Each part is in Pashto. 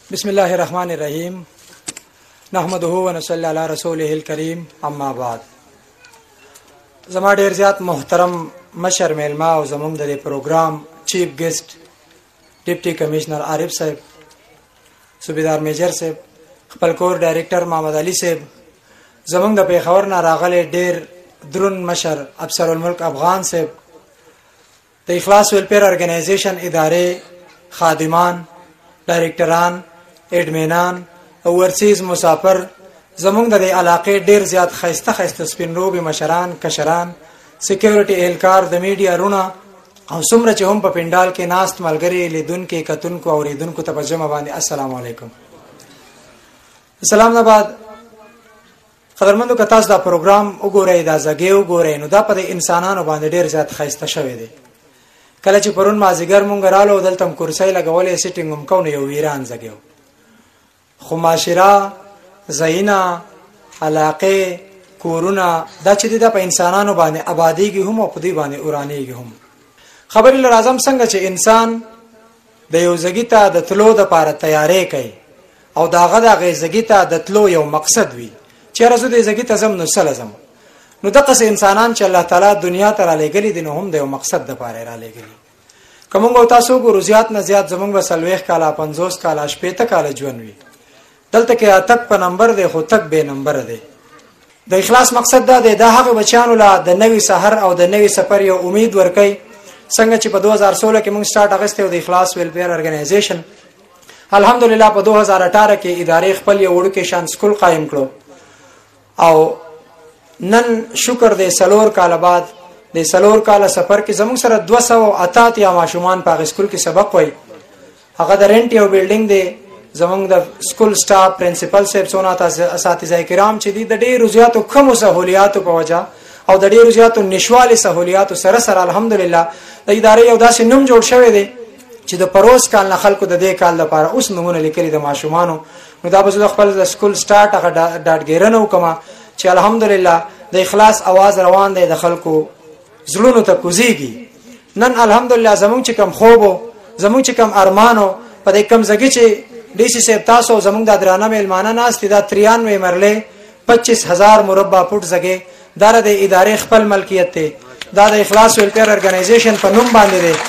بسم الله الرحمن الرحیم نحمده ونصلی علی رسوله الکریم اما بعد. زما ډیر زیات محترم مشر میلما او زموږ د پروګرام چیف ګیسټ ډیپټي کمشنر عارف صاحب، صوبیدار میجر صاحب، خپل کور ډایریکټر محمد علي صاحب، زموږ د پیښور نه راغلي ډیر درون مشر افسر الملک افغان صاحب، د اخلاص ویلفیر ارګنایزیشن ادارې خادمان، ډایریکټران، اډمینان، اورسیز مسافر، زمونږ د علاقې ډیر زیات خسته سپینروبي مشران، کشران، سکیورټي اهلکار، د میډیا رونه او څومره چې هم په پندال کې ناست ملګری لیدونکو کتونکو او اوریدونکو ته په جمع باندې السلام علیکم. سلام نه بعد قدرمنو که تاسو دا پروګرام وګورئ، دا زګي وګورئ، نو دا په انسانانو باندې ډیر زیات خسته شوی دی. کله چې پرون مازیګر مونږ رالو دلته کرسۍ لګولې سیټینګ هم کو نه یو ویران زګیو، خو معاشره زینا علاقه کورونه دا چې د په انسانانو باندې آبادیږي هم او په دې باندې اورانیږي هم. خبرې لازم څنګه چې انسان د یو زګی ته د تلو د لپاره تیارې کوي او داغه د غزګی ته د تلو یو مقصد وي چې راځو د زګی ته زم نو سلزم، نو دغه انسانان چې الله تعالی دنیا ته را لګلي دي نو هم د یو مقصد د لپاره را لګلي. کومو تاسو ګورو زیات نه زیات زمونږ وسلويخ کاله 50 کاله 80 کاله ژوند وي، دلته کې اتک په نمبر دی خو تک به نمبر دی. د اخلاص مقصد دا دی د هغه بچانو لا د نوې سحر او د نوې سفر یو امید ورکړي. څنګه چې په 2016 کې موږ سٹارټ اغسته او د اخلاص ویلفیر ارګنایزیشن الحمدلله په 2018 کې ادارې خپل یو وړوکی شان سکول قائم کړو او نن شکر دې سلور کال بعد د سلور کال سفر کې زموږ سره 288 یا ماشومان په سکول کې سبق وای. هغه د رنټ یو بیلډینګ دی، زموږ د سکول سټاف، پرنسپل صاحب، سونات اساتذه کرام چې دي د ډېرو زیاتو کمو سہولیاتو په وجه او د ډېرو زیاتو نشوالي سہولیاتو سره سره الحمدلله د ادارې یو داسې نوم جوړ شوی دی چې د پروس کال نه خلکو د دې کال لپاره اوس نمونه لیکلي د ماشومانو. نو دا به خپل د سکول سٹارټ هغه ډاډګیرنه وکما چې الحمدلله د اخلاص आवाज روان دی، د خلکو زړونو ته کوزيږي. نن الحمدلله زمونږ چې کم خوب، زمونږ چې کم ارمانو په دې کم زګي چې ډي سي صاحب تاسو زمونږ د درانه میلمانه ناست دا 93 مرلې 25000 مربع فوټ زګي دا د ادارې خپل ملکیت ته، دا د اخلاص ویلفیر ارګنایزیشن په نوم باندې دی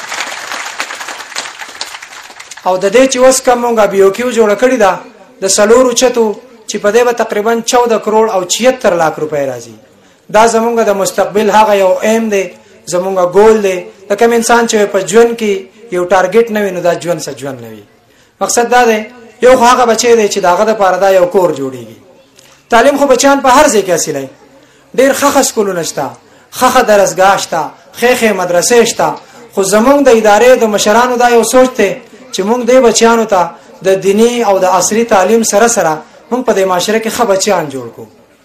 او د دې چې اوس کومه بیو کیو جوړ کړی دا د سلورو چتو چې په دې به تقریبا 14 کروڑ او 76 لک روپۍ راځي. دا زمونږ د مستقبل هغه یو ایم دی، زمونږ ګول دی. د کوم انسان چې په ژوند کې یو ټارګټ نه وي نو دا ژوند څه ژوند نه وي. مقصد دا دی یو هغه بچی دی چې داغه د پاره دا یو کور جوړیږي. تعلیم خو بچان په هر ځای کې حاصلای، ډیر ښه سکولونه شته، ښه درسګاه شته، ښه مدرسې شته، خو زمونږ د ادارې د مشرانو دا یو سوچ دی چې مونږ د بچیانو ته د دینی او د عصري تعلیم سره سره مونږ په د معاشره کې ښه بچیان جوړ کو.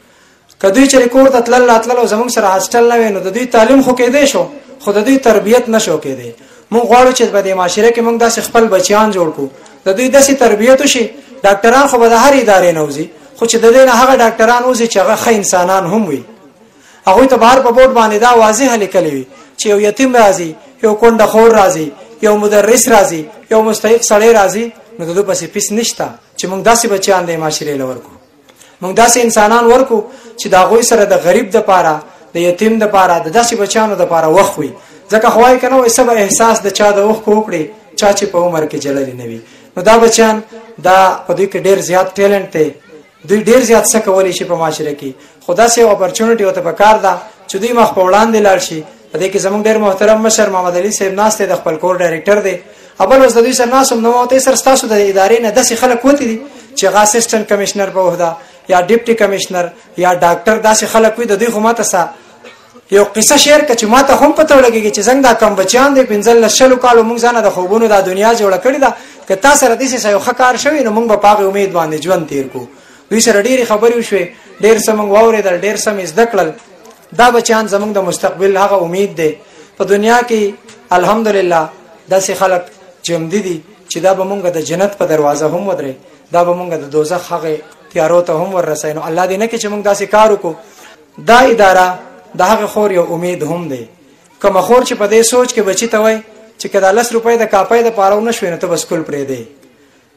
کدوې چې کور ته تلل او زمونږ سره هاستل نه وینو د دوی تعلیم خو کېدې شو خو د دوی تربیت نشو کېدې. مونږ غواړو چې په د معاشره کې مونږ داسې خپل بچیان جوړ کو، د دوی داسې تربیت وشي. ډاکټران خو به د هر ادارې نه وځي، خو چې د دې نه هغه ډاکټران وځي چې هغه ښه انسانان هم وي. هغه ته بهر په بورډ باندې دا واضح لیکلی وي چې یو یتیم راځي، یو کونډه خور راځي، یو مدرس راځي، یو مستحق سړی راځي، نو د دوی پسې پیس نشته چې مونږ داسې بچیان د معاشره لور کو، مونږ داسې انسانان ورکو چې دا غوي سره د غریب د پاره، د یتیم د پاره، د داسې بچانو د پاره وخت وي. ځکه خوای کنه وې سبا احساس د چا د وخت کوکړي چا چې په عمر کې جلل نه وي. نو دا بچان دا په دې کې ډیر زیات ټیلنټ دی، دوی ډیر زیات څه کولی شي په معاشره کې. خدا سي اپورچونټي او ته پکار دا چې دوی مخ په وړاندې لاړ شي. په دې کې زموږ ډیر محترم مشر محمد علي صاحب ناست دی، د خپل کور ډایریکټر دی. اول اوس د دوی سره ناسم نو ته سره تاسو د ادارې نه داسې خلک وتی دي چې اسسټنټ کمشنر په وحده یا ډیپټي کمشنر یا ډاکټر داسې خلک وي. د دوی خو ماته سره یو قصه شیر کچ ماته هم پته ولګي چې څنګه دا کم بچیان دي 15 شلو کالو موږ ځانه د خوبونو د دنیا جوړ کړی دا که تاسو سره دې څه یو خکار شوی نو موږ په پاغه امید باندې ژوند تیر کو. دوی سره ډېری خبرې وشوي، ډېر سمنګ واورېدل، ډېر سم زده کړل. دا بچیان زموږ د مستقبل هغه امید دی. په دنیا کې الحمدلله داسې خلک جمع دي چې دا به موږ د جنت په دروازه هم ودرې، دا به موږ د دوزخ هغه تیارو ته هم ورسای. نو الله دې نه کې چې موږ داسې کار وکړو. دا اداره د هغه خور یو امید هم دی. کوم خور چې په دې سوچ کې بچی ته وای چې کله 10 روپۍ د کاپۍ د پاره ونه شوي نو ته بس کول پرې دی،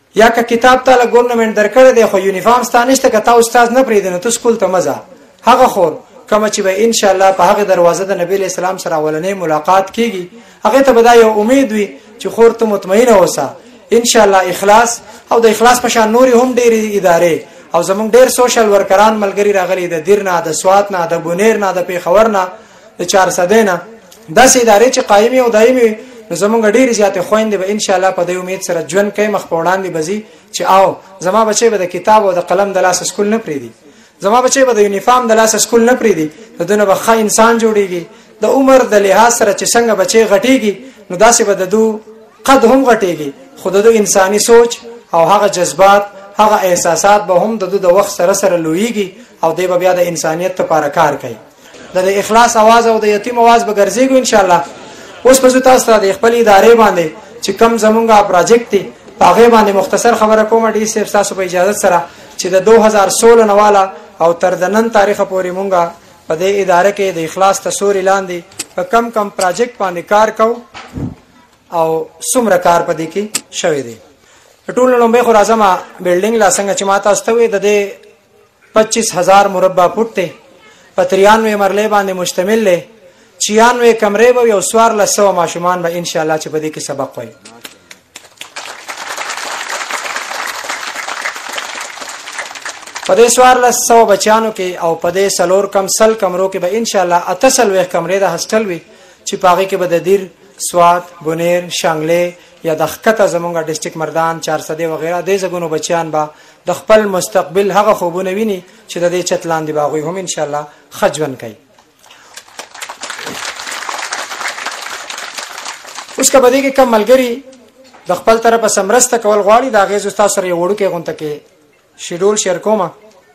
یا که کتاب ته ګورنمنت درکړی دی خو یونیفارم ستا نشته که تا استاد نه پرېږدي نو ته سکول ته مه ځه. هغه خور کومه چې به انشاءالله په هغې دروازه د نبي علیه السلام سره اولنۍ ملاقات کېږي هغې ته به دا یو امید وي چې خور ته مطمئنه اوسه انشاءالله اخلاص او د اخلاص په شان نورې هم ډېرې ادارې او زمونږ ډېر سوشل ورکران ملګري راغلي د دیر نه د سوات نه د بونیر نه د پېښور نه د چارسدې نه داسې ادارې چې قایمې او دایمې نو زمونږ ډېرې زیاتې خویندې به انشاءالله په دې امید سره ژوند کوي مخ په وړاندې به ځي چې او زما بچی به د کتاب او د قلم د لاسه سکول نه پرېږدي زما بچی به د یونیفارم د لاسه سکول نه پرېږدي د دونه به ښه انسان جوړېږي د عمر د لحاظ سره چې څنګه بچی غټېږي نو داسې به د دو قد هم غټېږي خو د دو انساني سوچ او هغه جذبات هغه احساسات به هم د دو د وخت سره سره لویږي او دی به بیا د انسانیت لپاره کار کوي. د اخلاص आवाज او د یتیم आवाज به ګرځېږو انشاءالله. اوس په تاسو ته د خپل ادارې باندې چې کم زمونږه پروجیکټ دی هغه باندې مختصر خبره کوم ډي سي تاسو په اجازه سره چې د 2016 نواله او تر د نن تاریخ پورې مونږه په دې اداره کې د اخلاص تصور لاندې په کم پروجیکټ باندې کار کو او څومره کار پدې کې شوی دی. ټول لومبه خو راځم بلډینګ لا څنګه چې ماته واستوي د دې 25000 مربع فوټ ته په 93 مرلې باندې مشتمل دی 96 کمرې به یو سوار لسو ماشومان به ان شاء الله چې په دې کې سبق وایي. په دې سوار لسو بچانو کې او په دې سلور کم سل کمرو کې به ان شاء الله اتسل کمرې د هاستل وي چې پاغي کې به د دیر سوات بونیر شانګله یا د خکته زمونږه ډیسټریکټ مردان چارسدې وغیرہ د زګونو بچیان با د خپل مستقبل هغه خوبونه ویني چې د دې چتلاندې باغوي هم ان شاء الله خجون کوي. اوس که بده کې کم ملګری د خپل طرفه سمرسته کول غواړي دا غیز استاد سره یو وړو کې غونته کې شیډول شیر کومه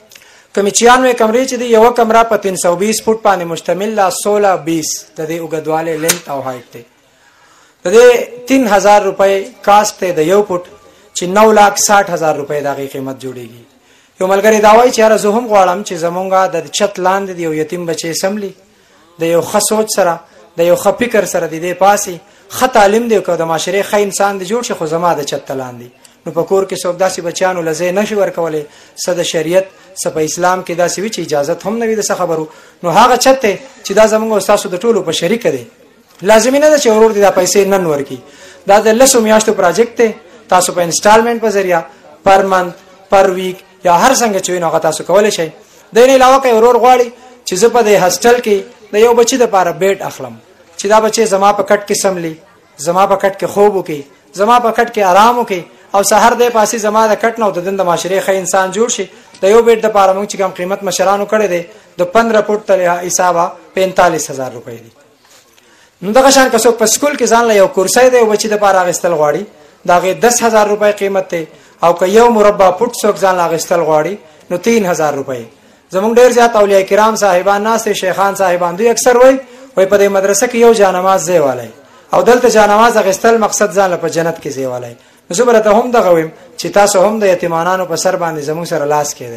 کمی 96 کمرې چې دی یو کمره په 320 فوټ باندې مشتمل لا 16 20 د دې اوږدواله لنت او هایټ ته د دې 3000 روپے کاست ته د یو فوټ چې 9,60,000 روپے د قیمت جوړیږي. یو ملګری دا وایي چې را زه هم غواړم چې زمونږه د چت لاندې یو یتیم بچي سملی د یو خصوص سره د یو خفکر سره د دې پاسي خ تعلیم دی کو د معاشره خ انسان دی جوړ شي خو زما د چت لاندې نو په کور کې څوک داسې بچانو لزه نشي ورکولې صد شریعت صف اسلام کې داسې وی چې اجازه هم نه وي د خبرو نو هغه چته چې دا زمونږ استادو د ټولو په شریک دی لازمي نه ده چې ورور دي د پیسې نن ورکی دا د لسو میاشتو پروجیکټ ته تاسو په انسټالمنٹ په ذریعہ پر منث پر ویک یا هر څنګه چې نو تاسو کولای شئ. د نه علاوه کوي ورور غواړي چې زه په دې هاستل کې د یو بچی د لپاره بیډ اخلم چې دا بچي زما په کټ کې سملی زما په کټ کې خوب وکي زما په کټ کې آرام وکي او سحر دې پاسي زما د کټ نو د دند معاشره خې انسان جوړ شي د یو بیډ د لپاره موږ چې کوم قیمت مشرانو کړی دی د 15 فوټ ته حسابه 45,000 روپۍ دي. نو دغه شان که څوک په سکول کې ځان له یو کورسای دی او بچی د لپاره غستل غواړي دا غي 10,000 روپۍ قیمت ته او که یو مربع فوټ څوک ځان لا غستل غواړي نو 3,000 روپۍ. زمونږ ډیر زیات اولیاء کرام صاحبان ناس شیخان صاحبان دوی اکثر وای په دې مدرسه کې یو جانماز دی والای او دلته جانماز غستل مقصد ځان په جنت کې دی والای. زه برته هم دغه ویم چې تاسو هم د یتیمانو په سر باندې زموږ سره لاس کېدی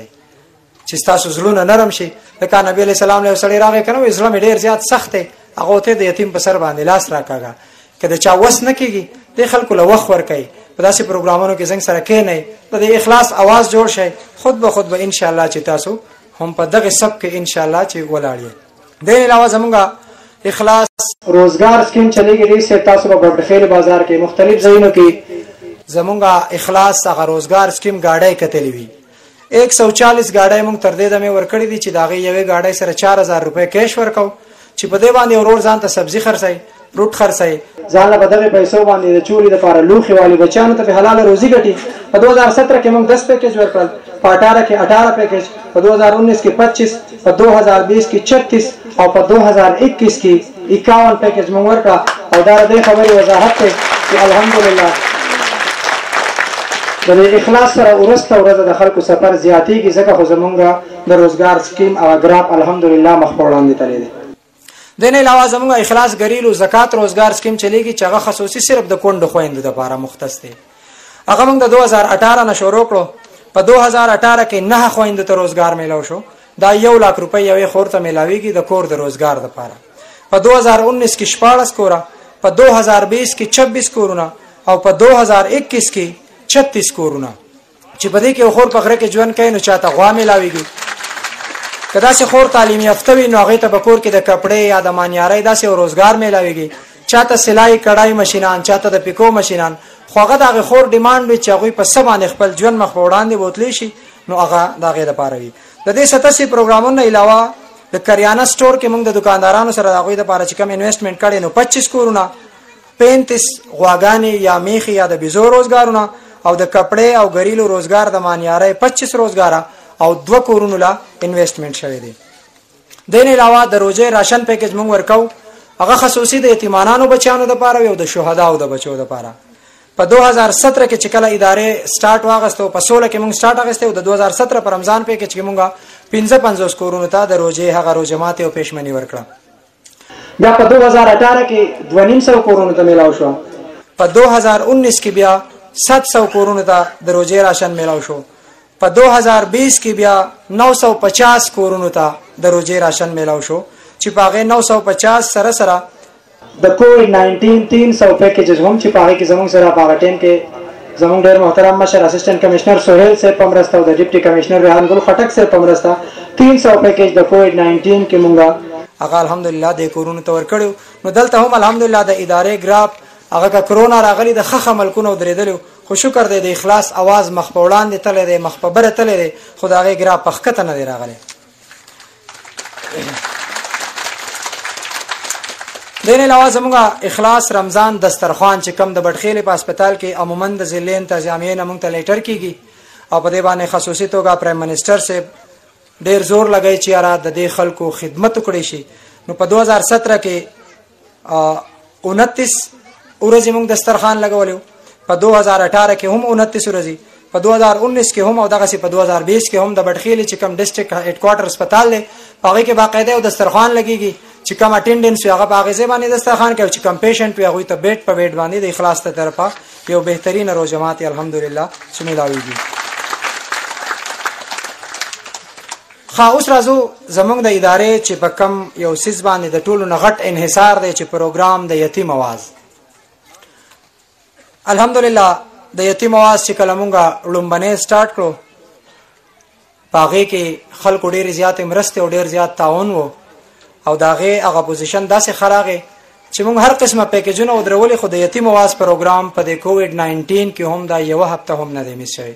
چې تاسو زلون نرم شي. د نبی علیہ السلام له سړی راغی کنه اسلام ډیر زیات سخت دی هغه ته د یتیم په سر باندې لاس راکاګه کله چا وس نه کیږي د خلکو له وخت ور کوي په داسې پروګرامونو کې څنګه سره کې نه د اخلاص आवाज جوړ شي خود به خود به ان شاء الله چې تاسو هم په دغه سب کې ان شاء الله چې ولاړی. د علاوه زمونږه اخلاص روزګار سکیم چلیږي ریسه تاسو په بډخیل بازار کې مختلف ځایونو کې زمونږه اخلاص هغه روزګار سکیم گاډي کتلې وي 140 گاډي مونږ تر دې دمه ورکړې دي چې داغه یوې گاډي سره 4,000 روپے کیش ورکاو چې په دې باندې ورور ځان ته سبزی خرڅای فروټ خرڅای ځان له بدغه پیسو باندې د چوري لپاره لوخي والی بچانو ته حلال روزي ګټي. په 2017 کې موږ 10 پیکیج ورکړل په 18 کې 18 پیکیج په 2019 کې 25 په 2020 کې 36 او په 2021 کې 51 پیکیج موږ ورکړه او دا د خبرې وضاحت ته چې الحمدلله د اخلاص سره ورسته ورځ د خلکو سفر زیاتېږي ځکه خو زمونږه د روزګار سکیم او ګراف الحمدلله مخبوړاندې تللی دی. د نه علاوه زمونږه اخلاص غریلو زکات روزګار سکیم چلیږي چې هغه خصوصي صرف د کونډو خويندو لپاره مختص دی. هغه موږ د 2018 نه شروع کړو په 2018 کې نه خويندو ته روزګار میلاو شو دا 1 لک روپۍ یوې خور ته میلاویږي د کور د روزګار لپاره. په 2019 کې 14 کورا په 2020 کې 26 کورونه او په 2021 کې 36 کورونه چې په دې کې خور په غره کې ژوند کوي نو چاته غوا ملاويږي کدا چې خور تعلیم یافته وي نو هغه ته په کور کې د کپڑے یا د مانیاري داسې روزګار ملاويږي چاته سلای کړای ماشينان چاته د پیکو ماشينان خو هغه د خور ډیماند وي چې هغه په سبانه خپل ژوند مخ وړاندې بوتلی شي نو هغه دغه لپاره وي د دې 87 پروګرامونو علاوه د کریانه سٹور کې موږ د دکاندارانو سره دغه لپاره چې کوم انویسټمنټ کړي نو 25 کورونه 35 غواګانی یا میخي یا د بيزو روزګارونه او د کپڑے او غریلو روزګار د مانیاري 25 روزګار او 2 کورونو لا انویسټمنټ شوی دی دین علاوه د روزه راشن پیکج موږ ورکاو هغه خصوصي د یتیمانو بچیانو لپاره او د شهداو د بچو لپاره په 2017 کې چې کله ادارې سٹارټ واغستو په 16 کې موږ سٹارټ اغسته او د 2017 په رمضان پیکج کې موږ 55 کورونو ته د روزه هغه روزمات او پېشمنی ورکړه بیا په 2018 کې 200 کورونو ته میلاو شو په 2019 کې بیا 700 کورونو ته د روزه راشن میلاو شو په 2020 کې بیا 950 کورونو ته د روزه راشن میلاو شو چې پاغه 950 سره سره د کووډ 19 300 پیکیجز هم چې پاغه کې زموږ سره پاغه ټیم کې زموږ ډېر محترم مشر اسسټنټ کمشنر سہیل سے پمرستا او د ډیپټي کمشنر ریحان ګل خټک سے پمرستا 300 پیکیج د کووډ 19 کې مونږه هغه الحمدلله د کورونو تور کړو نو دلته هم الحمدلله د ادارې ګراف هغه کا کرونا راغلی د خخ ملکونو درېدل خو شکر دی د اخلاص आवाज مخ په وړاندې تللی دی مخ په بره تللی دی خدای ګراف پخکته نه دی راغلی دین علاوه زموږه اخلاص رمضان دسترخوان چې کم د بټخیل په هسپتال کې عموما د ضلع انتظامیه نه مونږ ته لیټر کیږي او په دې باندې خصوصي توګه پرایم منسٹر سے ډیر زور لګای چې را د دې خلکو خدمت وکړي شي نو په 2017 کې 29 ورځې مونږ دسترخوان لګولیو په 2018 کې هم 29 ورځې په 2019 کې هم او دغه سي په 2020 کې هم د بټخیل چې کم ډیسټریکټ هډ کوارټر هسپتال دی هغه کې باقاعده او دسترخوان لګيږي چې کوم اټینډنس هغه باغې زبانه دسترخوان کوي چې کوم پیشنټ وي هغه ته بیډ په بیډ باندې د اخلاص ته طرفه یو بهترین روزمات الحمدلله شمیلاویږي خا اوس راځو زمونږ د ادارې چې په کم یو سیس باندې د ټولو نغټ انحصار دی چې پروګرام د یتیم आवाज الحمدلله د یتیم आवाज چې کله مونږه لومبنه سٹارټ کړو پاغه کې خلکو ډیر زیات مرسته او ډیر زیات تعاون وو او داغه هغه پوزیشن داسې خراغه چې موږ هر قسمه پیکیجونه او درولې خو د یتیم आवाज پروګرام په د کووډ 19 کې هم دا یو هفته هم نه دی مس شوی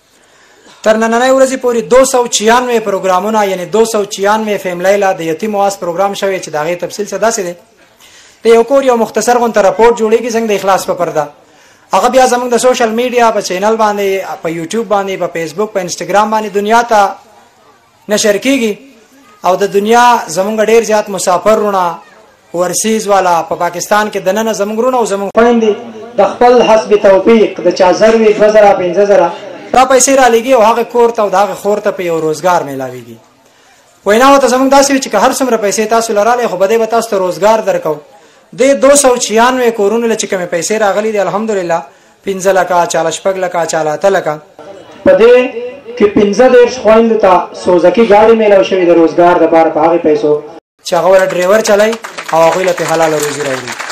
تر نننۍ ورځې پورې 296 پروګرامونه یعنی 296 فیملی لا د یتیم आवाज پروګرام شوی چې داغه تفصیل څه داسې دی د یو کور یو مختصر غونډه راپورټ جوړیږي څنګه د اخلاص په پرده هغه بیا زموږ د سوشل میډیا په چینل باندې په یوټیوب باندې په فیسبوک په انستګرام باندې دنیا ته نشر کیږي او د دنیا زمونږ ډیر زیات مسافرونه ورسیز والا په پاکستان کې دننه زمونږ او زمونږ خويندې د خپل حسب توفیق د 4000 2000 15000 را پیسې را لګي او هغه کور ته او هغه خور ته په یو روزګار ملاويږي وینا ته زمونږ داسې چې هر څومره پیسې تاسو لراله خو بده به تاسو ته روزګار درکو د 296 کورونو لچ کمه پیسې راغلي دي الحمدلله 15 لک 40 لک 40 لک په دې کې 15 خويند ته سوزکی گاډي میلاو شوی د روزګار د بار په هغه پیسو چې هغه ډرایور چلای او هغه له حلال روزي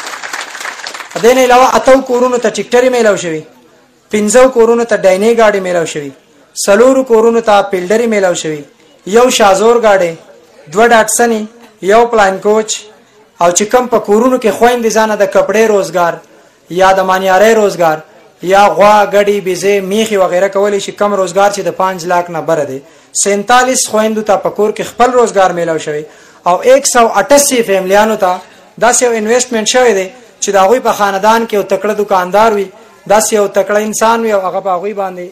راوړي د نه علاوه اتو کورونو ته ټیکټری میلاو شوی 15 کورونو ته ډاینې گاډي میلاو شوی سلور کورونو ته پیلډری میلاو شوی یو شازور گاډي 2 ډاټسنی یو پلان کوچ او چې کم په کورونو کې خويند ځانه د کپڑے روزګار یا د مانیاري روزګار یا غوا غړي بيزه میخي وغیرہ کولی شي کم روزګار چې د 5 लाख نه بره دي 47 خويندو ته پکور کې خپل روزګار میلاو شوی او 188 فیملیانو ته داسې یو انویسټمنټ شوی دی چې دا غوي په خاندان کې یو تکړه دکاندار وي داسې یو تکړه انسان وي او هغه په غوي باندې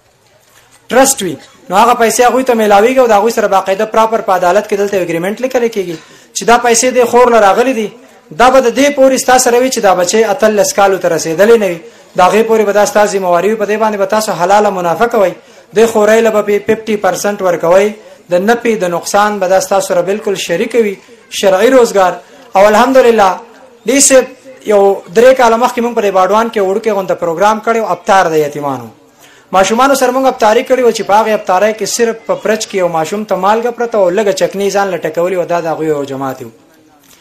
ټرست وي نو هغه پیسې غوي ته میلاويږي او دا غوي سره باقاعده پراپر په عدالت کې دلته اګریمنٹ لیکل کېږي چې دا پیسې د خور لراغلي دي دا به د دې پورې ستاسو سره وي چې دا بچي اتل لسکالو ته رسیدلې نه وي دا غي پورې به تاسو ذمہواری په دې باندې به تاسو حلاله منافع کوي د خورای له به 50% ورکوي د نپی د نقصان به تاسو سره بالکل شریک وي شرعي روزګار او الحمدلله دې یو درې کاله مخکې موږ په باډوان کې وړو کې غونډه پروګرام کړو افطار د یتیمانو ماشومان سره موږ افطاری کړو چې په هغه افطاری کې صرف په پرچ کې او ماشوم ته مالګه پرته او لګه چکني ځان لټکولي ودا د غوي او جماعت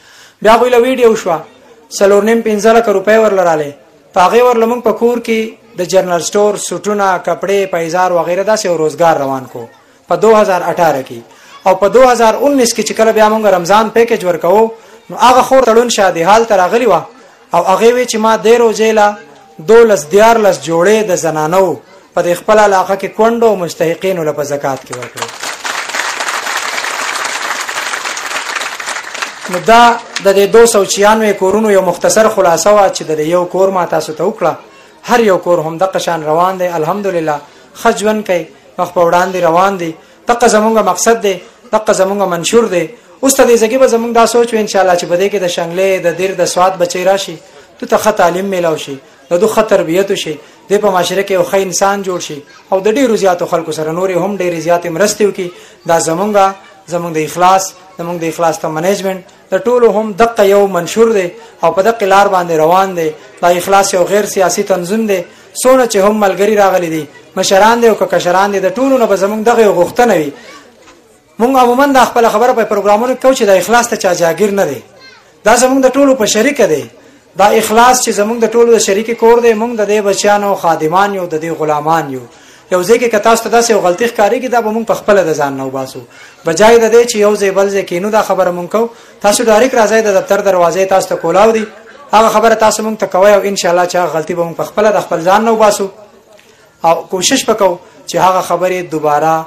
بیا غوي له ویډیو شو سلورنیم 15 لک روپے ورلراله پاغه ورلمون په کور کې د جنرال سٹور سټونه کپڑے پایزار وغیرہ داسې روزګار روان کو په 2018 کې او په 2019 کې چې کله بیا موږ رمضان پیکیج ورکو نو هغه خور تړون شادي حال تر غلی و او هغه وی چې ما ډیرو جیلا 12 جوړې د زنانو په خپل علاقه کې کونډو مستحقین له زکات کې ورکړو. نو دا د 296 کورونو یو مختصر خلاصه وا چې د یو کور ما تاسو ته وکړه. هر یو کور هم د قشان روان دی الحمدلله خجون کوي مخ په وړاندې روان دي. دغه زمونږ مقصد دی دغه زمونږ منشور دی. اوس ته دې ځکه به زمونږ دا سوچ و ان شاء الله چې بده کې د شنګلې د دیر د سواد بچی راشي ته ښه تعلیم میلاو شي د دوه تربیت شي د په معاشره کې یو ښه انسان جوړ شي او د ډیرو زیاتو خلکو سره نور هم ډیر زیات مرستې وکي. دا زمونږ د اخلاص زمونږ د اخلاص ته منیجمنت د ټولو هم دغه یو منشور دی او په دغه لار باندې روان دی. دا اخلاص یو غیر سیاسي تنظیم دی. سونه چې هم ملګری راغلي دي مشران دي او کشران دي د ټولو نه به زمونږ دغه غوښتنه وي. مونږ عموما د خپل خبره په پروګرامونو کې چې د اخلاص ته چا جاګیر نه دی. دا زمونږ د ټولو په شریک دی. دا اخلاص چې زمونږ د ټولو د شریک کور دی. مونږ د دې بچیانو خادمان یو د دې غلامان یو. یو ځکه که تاسو ته داسې غلطي ښکاری کی دا به مونږ په خپل د ځان نه وباسو بجای د دې چې یو ځای بل ځای کینو. دا خبره مونږ کو تاسو ډایرک راځي د دفتر دروازې تاسو ته کولاو دي هغه خبره تاسو مونږ ته کوي او ان شاء الله چې غلطي به مونږ په خپل د خپل ځان نه وباسو او کوشش وکاو چې هغه خبره دوباره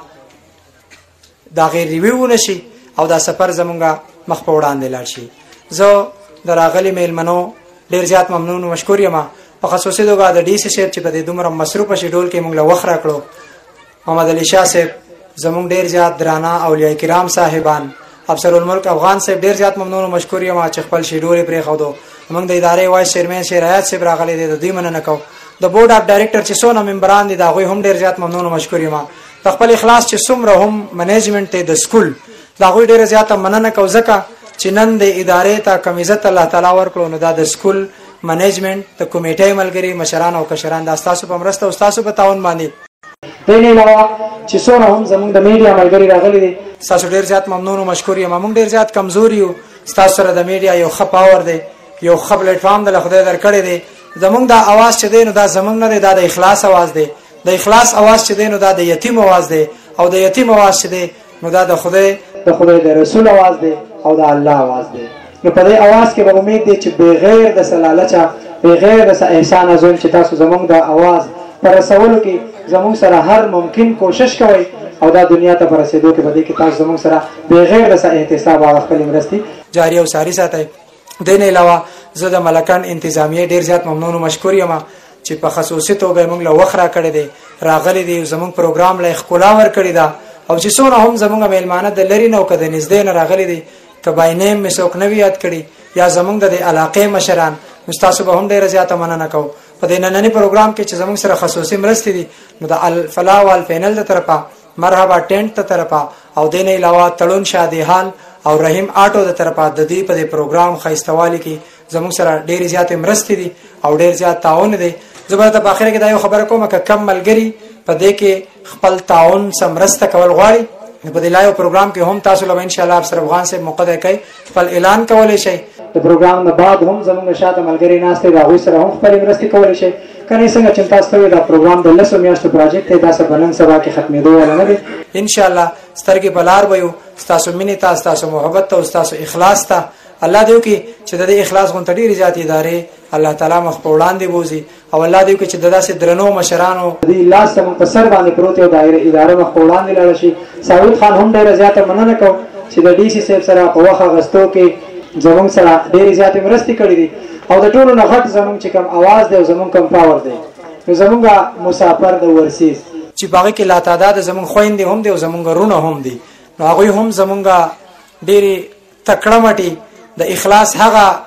دا غیر ریویو نشي او دا سفر زمونږه مخ په وړاندې لاړ شي. زه دراغلی میلمنو ډیر زیات ممنون او مشکور یم په خصوصي توګه د ډي سي شیپ چې په دې دومره مصروفه شیډول کې موږ له وخت راکړو. محمد علي شاه صاحب زمونږ ډیر زیات درانه اولیاء کرام صاحبان افسر الملک افغان صاحب ډیر زیات ممنون او مشکور یم چې خپل شیډول پرې خو دو. موږ د ادارې وایس چیرمن شریعت صاحب راغلي دي د دې مننه کو. د بورډ اف ډایریکټر چې څونه ممبران دي دا غوي هم ډیر زیات ممنون او مشکور یم. د خپل اخلاص چې څومره هم منیجمنت ته د سکول دا غوي ډیر زیات مننه کو ځکه چې نن د ادارې ته کم عزت الله تعالی ورکړو. نو دا د سکول منیجمنت د کمیټې ملګری مشران او کشران د تاسو په مرسته او تاسو په تعاون باندې د نه علاوه چې څونه هم زموږ د میډیا ملګری راغلي دي تاسو ډیر زیات ممنون او مشکور یم. موږ ډیر زیات کمزوري یو تاسو سره د میډیا یو ښه پاور دی یو ښه پلیټ فارم د خدای درکړی دی. زموږ د आवाज چې دی نو دا زموږ نه دی دا د اخلاص आवाज دی. د اخلاص आवाज چې دی نو دا د یتیم आवाज دی او د یتیم आवाज چې دی نو دا د خدای د رسول आवाज دی او د الله आवाज دی. نو په دې आवाज کې به امید دي چې بغیر د سلالچا بغیر د احسان ازول چې تاسو زموږ د आवाज پر رسولو کې زموږ سره هر ممکن کوشش کوئ او دا دنیا ته پر رسیدو کې بده کې تاسو زموږ سره بغیر د احتساب او خپل مرستي جاری او ساری ساتي. د نه علاوه زه د ملکان انتظامیه ډیر زیات ممنون او مشکور یم چې په خصوصي توګه موږ له وخت را کړی دی راغلي دي زموږ پروګرام له ښکلا ور کړی دا او چې څونه هم زموږ میلمانه د لری نو کده نږدې نه راغلي دي کبای نیم مسوک نو یاد کړي یا زمونږ د علاقې مشران مستاسو به هم ډیر زیاته مننه کو. په دې نننی پروګرام کې چې زمونږ سره خصوصي مرستې دي نو د الفلا وال پینل د طرفه مرحبا ټینټ ته طرفه او دین علاوه تړون شادي حال او رحیم آټو د طرفه د دې په پروګرام خیستوالی کې زمونږ سره ډیر زیاته مرستې دي او ډیر زیات تعاون دی. زبرته په اخر کې دا یو خبره کوم ک کم ملګری په دې کې خپل تعاون سمرسته کول غواړي په دې لایو پروګرام کې هم تاسو له ان شاء الله افسر افغان سے مقدر کوي خپل اعلان کولای شي. د پروګرام نه بعد هم زموږ شاته ملګری ناشته دا غوي سره هم خپل مرستې کولای شي. کني څنګه چې تاسو ته دا پروګرام د لسو میاشتو پروجیکټ دی دا سه بلن سبا کې ختمېدو ولا نه دي. ان شاء الله سترګې بلار ويو تاسو مینه تاسو محبت او تاسو اخلاص ته الله دې وکي چې د اخلاص غونټ ډېری ذاتي ادارې الله تعالی مخ په وړاندې بوزي او الله دې وکي چې داسې درنو مشرانو دې لاس سم په سر باندې پروت یو دایره اداره مخ په وړاندې لاړ شي. سعود خان هم ډېر زیاته مننه کو چې د ډي سي صاحب سره په وخت غستو کې زموږ سره ډېر زیاته مرستې کړې دي او د ټولو نه غټ زموږ چې کوم आवाज دی او زموږ کوم پاور دی نو زموږ مسافر د ورسیز چې باغ کې لا تعداد زموږ خويندې هم دي او زموږ رونه هم دي نو هغه هم زموږ ډېری تکړه مټي د اخلاص هغه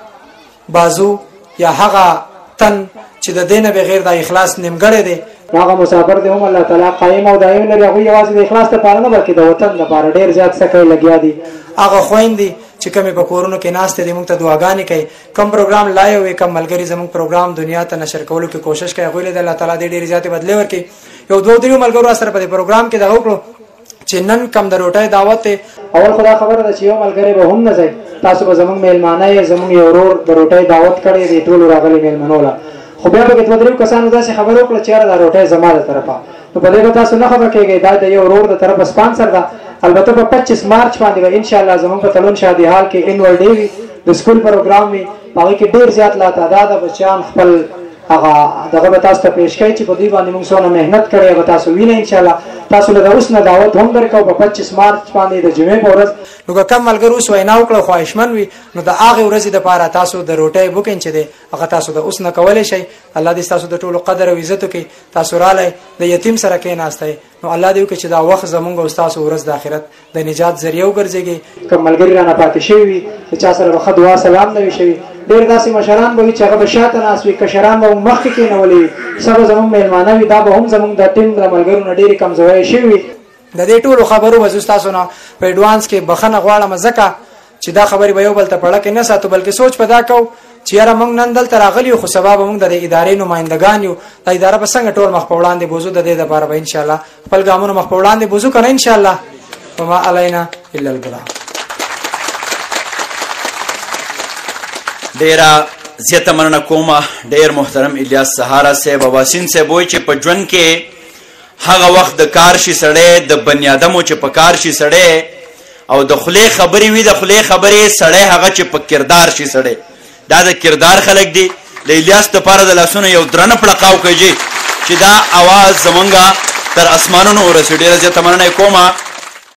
بازو یا هغه تن چې د دینه بغیر د اخلاص نیمګړی دی هغه مسافر دی هم الله تعالی قائم او دائم لري. هغه یوازې د اخلاص لپاره نه بلکې د وطن لپاره ډیر زیات سکه لګیا دي. هغه خويندې چې کومې په کورونو کې ناشته دي موږ ته دعاګانې کوي. کوم پروګرام لایو وي کوم ملګری زموږ پروګرام دنیا ته نشر کولو کې کوشش کوي. غوړي د الله تعالی د ډیر زیات بدلې ورکي. یو دوه درې ملګرو سره په پروګرام کې دا وکړو چې نن کم د روټۍ دعوت اول خدا خبره ده چې یو ملګری به هم نه ځي. تاسو به زموږ میلمانه یې زموږ یو ورور د روټۍ دعوت کړی دی ټول راغلي میلمنو لا خو بیا به دوه درې کسانو داسې خبر وکړه چې یاره دا روټۍ زما د طرفه نو په دې به تاسو نه خفه کېږئ دا د یو ورور د طرفه سپانسر ده البته په 25 مارچ باندې به انشاءالله زموږ په تلون شادي حال کې انول ډے وي د سکول پروګرام وي په هغې کې ډېر زیات لا تعداده بچیان خپل هغه دغه به تاسو ته پیش کوي چې په دوی باندې موږ څونه محنت کړی به تاسو وینئ انشاءالله تاسو له د اوس نه دعوت هم درکوو په 25 مارچ باندې د جمعې په ورځ نو که کم ملګرو اوس وینا وکړه خواهشمند وي نو د هغې ورځې دپاره تاسو د روټۍ بوکینګ چې دی هغه تاسو د اوس نه کولی شئ الله دې ستاسو د ټولو قدر او عزت وکړي تاسو رالی د یتیم سره کېناستئ نو الله دې وکړي چې دا وخت زموږ او ستاسو ورځ د آخرت د نجات ذریعه وګرځېږي که ملګري رانه پاتې شوي وي د چا سره به ښه دعا سلام نه وي شوي ډېر داسې مشران به وي چې هغه به شاته ناست وي کشران به مخکې کېنولي وي څه به زموږ میلمانه وي دا به هم زموږ د ټیم د ملګرو نه ډېرې کمزورۍ شوي وي د دې ټولو خبرو به زه ستاسو نه په ایډوانس کې بخښنه غواړم ځکه چې دا خبرې به یو بل ته په اړه کې نه ساتو بلکې سوچ په دا کوو چې یاره موږ نن دلته راغلي یو خو سبا به موږ د ادارې نمایندګان یو دا اداره به څنګه ټول مخ په وړاندې بوځو د دې دپاره به انشاءالله خپل ګامونه مخ په وړاندې بوځو که نه انشاءالله وما علینا الا البلاغ ډیره زیاته مننه کومه ډیر محترم الیاس سهارا صاحب او واسین صاحب وایي چې په ژوند کې هغه وخت د کار شي سړی د بني ادمو چې په کار شي سړی او د خولې خبرې وي د خولې خبرې سړی هغه چې په کردار شي سړی دا د کردار خلک دي د الیاس دپاره د لاسونو یو درنه پړقاو کوي چې دا اواز زمونږ تر اسمانونو ورسي ډېره زیاته مننه یې کومه